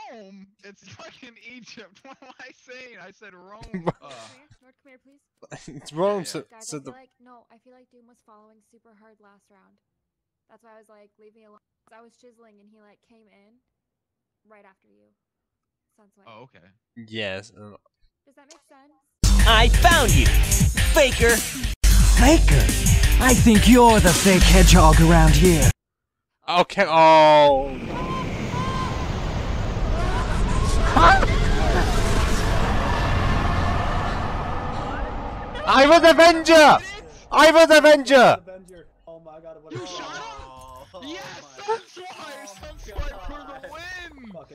Rome. It's fucking Egypt. What am I saying? I said Rome. North, come here, please. It's wrong. Yeah, yeah. Guys, So the I feel like Doom was following super hard last round. That's why I was like, leave me alone. I was chiseling and he like came in right after you. Sunswipe. Oh, okay. yes. Does that make sense? I found you, Faker. Faker? I think you're the fake hedgehog around here. Okay. Oh. I was Avenger. I was Avenger. Avenger. Oh my god. You shot him? Yes, Sunswipe! Sunswipe